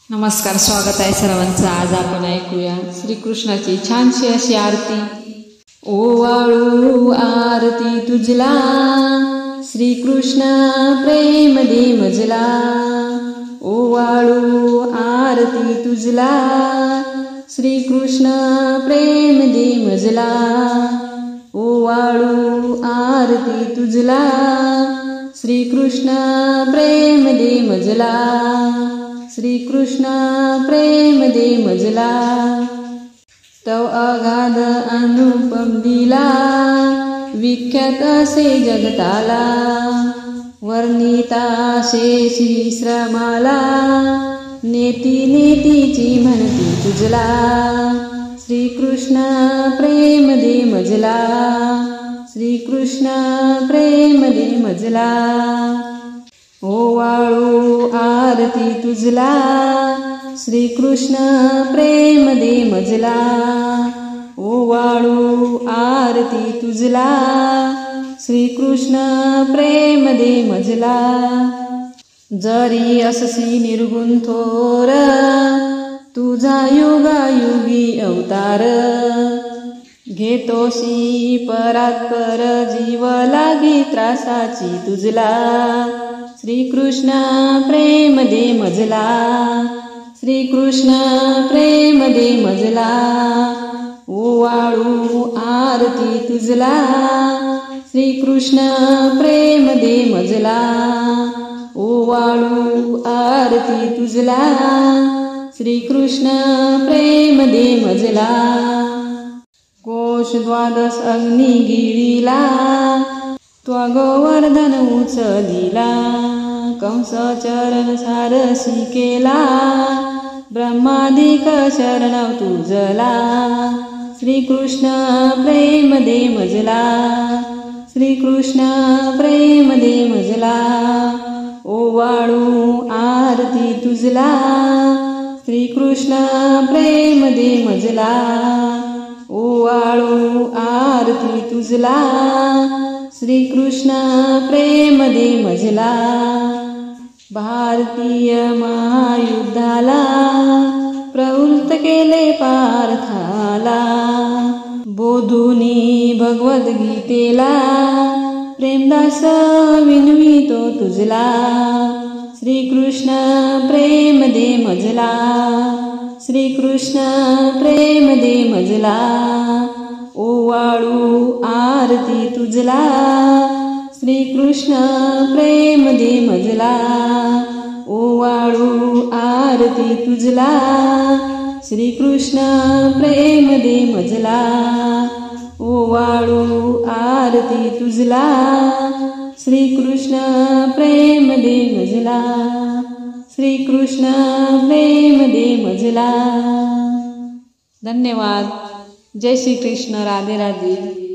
नमस्कार, स्वागत आहे सर्वांचं। आज आपण ऐकूया श्रीकृष्णाची छानशी अशी आरती। ओवाळू आरती तुझला श्रीकृष्ण प्रेम दे मजला। ओवाळू आरती तुझला श्रीकृष्ण प्रेम दे मजला। ओवाळू आरती तुझला श्रीकृष्ण प्रेम दे मजला। श्रीकृष्ण प्रेम दे मजला। तव अगाध अनुपम लीला विख्यात असे जगताला। वर्णिता शेषी श्रमाला नेती नेतीची म्हणती तुझला। श्रीकृष्ण प्रेम दे मजला। श्रीकृष्ण प्रेम दे मजला। ओवाळू आरती तुझला श्रीकृष्ण प्रेम दे मजला। ओवाळू आरती तुझला श्रीकृष्ण प्रेम दे मजला। जरी अससी निर्गुण थोर तुझा युगायुगी अवतार। घेतोशी परात्पर जीव लागी त्रासाची तुझला। श्रीकृष्ण प्रेम दे मजला। श्रीकृष्ण प्रेम दे मजला। ओवाळू आरती तुझला श्रीकृष्ण प्रेम दे मजला। ओवाळू आरती तुझला श्रीकृष्ण प्रेम दे मजला। कोश द्वादश अग्नी गिळीला त्वा गोवर्धन उचलिला। कंस चरण सारसी केला ब्रह्मादिक शरणव तुझला। श्रीकृष्ण प्रेम दे मजला। श्रीकृष्ण प्रेम दे मजला। ओवाळू आरती तुझला श्रीकृष्ण प्रेम दे मजला। ओवाळू आरती तुझला श्रीकृष्ण प्रेम दे मजला। भारतीय महायुद्धाला प्रवृत्त केले पार्थाला। बोधुनी भगवद्गीतेला प्रेमदास विनवितो तुझला। श्रीकृष्ण प्रेम दे मजला। श्रीकृष्ण प्रेम दे मजला। ओवाळू आरती तुझला श्रीकृष्ण प्रेम दे मजला। ओवाळू आरती तुझला श्रीकृष्ण प्रेम दे मजला। ओवाळू आरती तुझला श्रीकृष्ण प्रेम दे मजला। श्रीकृष्ण प्रेम दे मजला। धन्यवाद। जय श्री कृष्ण। राधे राधे।